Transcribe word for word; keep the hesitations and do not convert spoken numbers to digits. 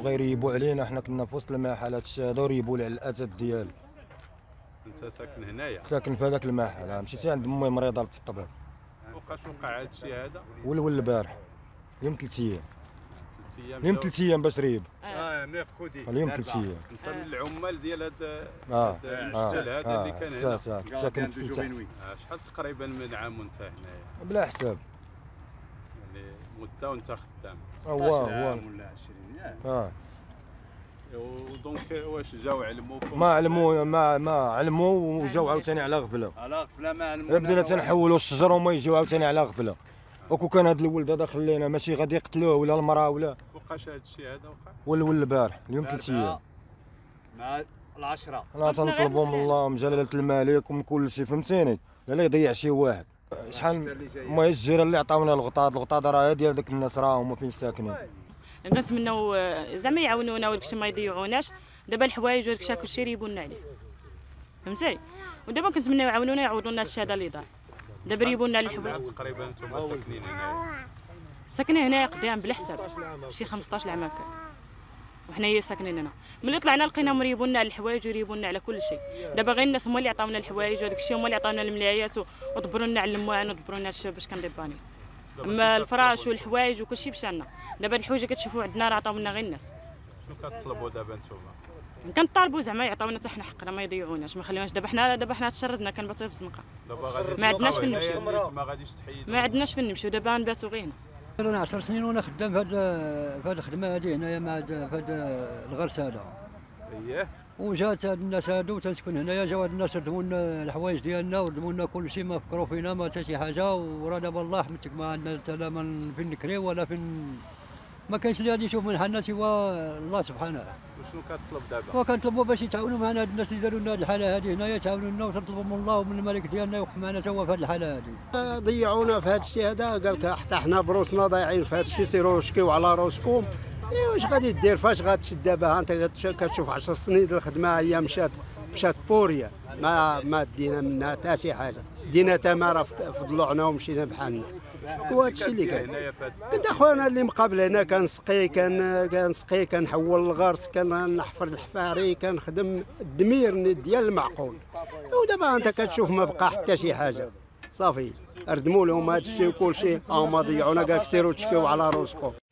غيريبوا علينا، حنا كنا في وسط المحل هاد الشيء هذا وريبوا لي على الاثاث ديالو. انت ساكن هنايا؟ ساكن في هذاك المحل، مشيت عند امي مريضه في الطبيب. وقاش وقع هاد الشيء هذا؟ ولول البارح اليوم ثلاث ايام. ثلاث ايام اليوم ثلاث ايام باش ريب. اه ميركودي اليوم ثلاث ايام. انت من العمال ديال هذا اه المحل هذا اللي كان هنا؟ ساكن في تحت. شحال تقريبا من عام وانت هنايا؟ بلا حساب يعني مده وانت خدام؟ هو هو ولا عشرين اه ودونك واش جاو علموكم؟ ما علموا ما ما علموا وجاو عاوتاني على غفله. على غفله ما علمونا. بدينا تنحولوا الشجر وما يجيو عاوتاني على غفله. وكون كان هذا الولد هذا خلينا ماشي غادي يقتلوه ولا المراه ولا. وقاش هذا الشيء هذا وقع؟ ولول البارح اليوم ثلاث ايام. مع العشرة. انا تنطلبوا من الله ومن جلاله الملك ومن كل شيء فهمتيني، لا يضيع شي واحد. شحال ما هي الجيران اللي عطاونا الغطاط، الغطاط راه ديال داك الناس راه هما فين ساكنين. كنتمناو زعما يعاونونا وداكشي ما يضيعوناش. دابا الحوايج وداكشي كلشي ريبوا لنا عليه فهمتي، ودابا كنتمناو يعاونونا يعوضوا لنا هادشي هذا اللي ضاع. دابا ريبوا لنا الحوايج. تقريبا نتوما ساكنين هنايا؟ ساكنين هنايا قدام بلا حساب شي خمسطاش عام هكا، وحنايا ساكنين هنا. ملي طلعنا لقيناهم ريبوا لنا على الحوايج ويريبوا لنا على كل شيء. دابا غير الناس هما اللي عطاونا الحوايج وداك الشيء، هما اللي عطاونا الملايات ودبروا لنا على المواعن ودبروا لنا الشباب باش كنضبانيو. اما الفراش والحوايج وكل شيء مشى لنا. دابا الحوايج كتشوفوا عندنا راه عطاو لنا غير الناس. شنو كتطلبوا دابا نتوما؟ كنطالبوا زعما يعطيونا حتى حنا حقنا ما يضيعوناش، ما خليوناش. دابا حنا دابا حنا تشردنا كنباتوا في الزنقه. دابا غادي ما عندناش فين نمشيو. ما غاديش تحيدوا؟ ما عندناش فين نمشيو، دابا نباتوا غير هنا. انا عشر سنين وانا خدام في هاد في هاد الخدمه هادي هنايا مع هاد في هاد الغرس هذا. اييه. وجات هاد الناس هادو تنسكن هنايا، جاو هاد الناس ردموا لنا الحوايج ديالنا وردموا لنا كل شيء، ما فكروا فينا ما حتى شي حاجه. وراه دابا الله يحمدك ما عندنا حتى لا من فين نكريو ولا فين، ما كاينش اللي غادي يشوف من حالنا سوى الله سبحانه. وشنو كتطلب دابا؟ وكنطلبوا باش يتعاونوا معنا هاد الناس اللي داروا لنا هاد الحاله هادي هنايا، يتعاونوا لنا وتنطلبوا من الله ومن الملك ديالنا يوقف معنا توا في هاد الحاله هادي. ضيعونا في هاد الشيء هذا، قال لك حتى حنا بروسنا ضايعين في هاد الشيء، سيروا شكيو على روسكم. اي واش غادي دير؟ فاش غتشد دابا؟ انت كتشوف عشر سنين الخدمه هي مشات مشات بوريا، ما ما دينا منها حتى شي حاجه، دينا تماره في ضلوعنا ومشينا بحالنا. وهذا الشيء اللي كاين. كنت اخويا اللي مقابل هنا كنسقي كان كنسقي كنحول الغرس، كنحفر الحفاري، كنخدم الدمير ديال المعقول. ودابا انت كتشوف ما بقى حتى شي حاجه، صافي ردموا لهم هذا الشيء وكل شيء، هما ضيعونا. قال لك سيروا تشكيو على روسكم.